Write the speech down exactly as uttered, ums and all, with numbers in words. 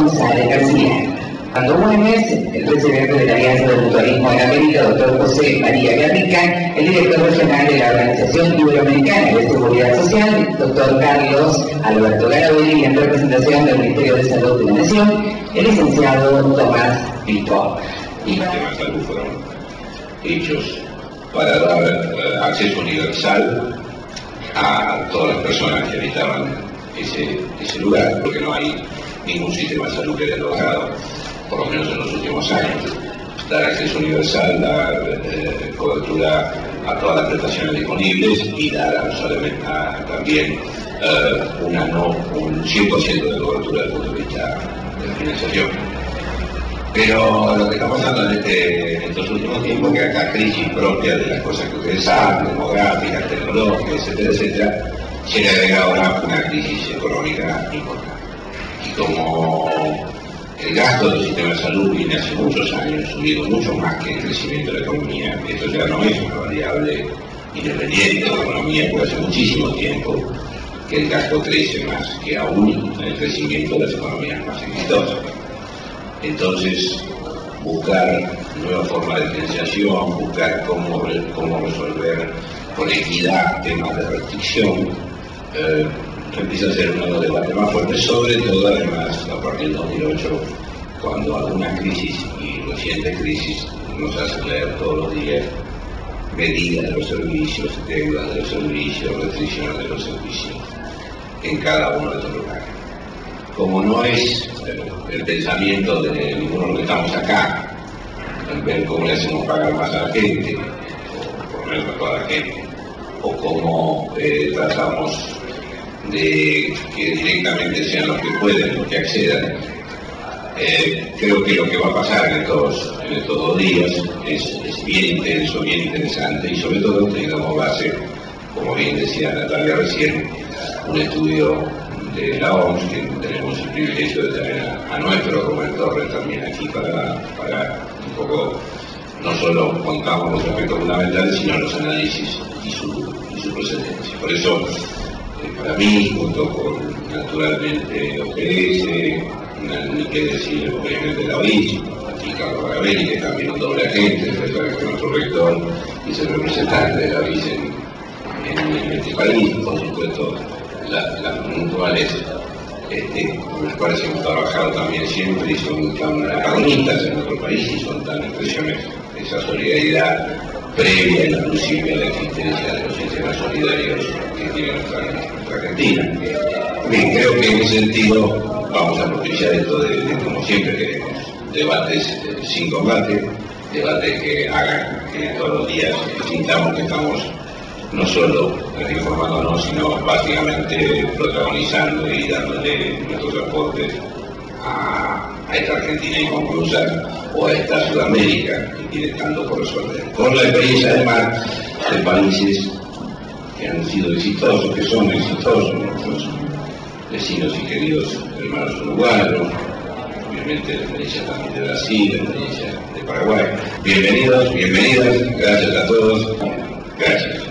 González García. Armando Güemes, el presidente de la Alianza del Mutualismo en América, doctor José María Garrica, el director regional de la Organización Iberoamericana de Seguridad Social, doctor Carlos Alberto Garavelli, y en representación del Ministerio de Salud de la Nación, el licenciado Tomás Pico. Y los temas de salud fueron hechos para dar uh, acceso universal a todas las personas que habitaban ese, ese lugar, porque no hay ningún sistema de salud que haya logrado, por lo menos en los últimos años, dar acceso universal, dar eh, cobertura a todas las prestaciones disponibles y dar absolutamente a, también eh, una no, un cien por ciento de cobertura desde el punto de vista de la financiación. Pero lo que está pasando en, este, en estos últimos tiempos, que acá crisis propia de las cosas que ustedes saben, demográficas, tecnológicas, etcétera, etcétera, se le agrega ahora una crisis económica importante. Y como el gasto del sistema de salud viene hace muchos años subido mucho más que el crecimiento de la economía, esto ya no es una variable independiente de la economía, porque hace muchísimo tiempo que el gasto crece más que aún en el crecimiento de las economías más exitosas. Entonces, buscar nuevas formas de financiación, buscar cómo, cómo resolver con equidad temas de restricción, eh, empieza a ser uno de los debates más fuertes, sobre todo además a partir del dos mil ocho, cuando alguna crisis y reciente crisis nos hacen leer todos los días medidas de los servicios, deudas de los servicios, restricciones de los servicios en cada uno de estos lugares. Como no es eh, el pensamiento de ninguno de los que estamos acá, en ver cómo le hacemos pagar más a la gente, o por lo menos a toda la gente, o cómo eh, tratamos de que directamente sean los que pueden, los que accedan, eh, creo que lo que va a pasar en estos, en estos dos días es, es bien intenso, bien interesante, y sobre todo tengamos base, como bien decía Natalia recién, un estudio de la O M S, que tenemos el privilegio de tener a, a nuestro Rubén Torres también aquí para, para un poco, no solo contamos los aspectos fundamentales, sino los análisis y su, y su procedencia. Por eso, eh, para mí, junto con naturalmente O P S, ni qué decir, obviamente la O I S, aquí Carlos Garavelli, que es también un doble agente, es nuestro rector y es el representante de la O I S en, en, en este país, por supuesto, las puntuales este, con las cuales hemos trabajado también siempre y son tan protagonistas en nuestro país y son tan expresiones de esa solidaridad previa y inclusive a la existencia de los sistemas solidarios que tiene nuestra, nuestra Argentina. Bien, creo que en ese sentido vamos a propiciar esto de, de como siempre queremos, debates eh, sin combate, debates que hagan que todos los días sintamos que estamos no solo informándonos, sino básicamente protagonizando y dándole nuestros aportes a, a esta Argentina inconclusa o a esta Sudamérica que tiene tanto por resolver. Con la experiencia además de países que han sido exitosos, que son exitosos, nuestros vecinos y queridos hermanos uruguayos, obviamente la experiencia también de Brasil, la experiencia de Paraguay. Bienvenidos, bienvenidas, gracias a todos, gracias.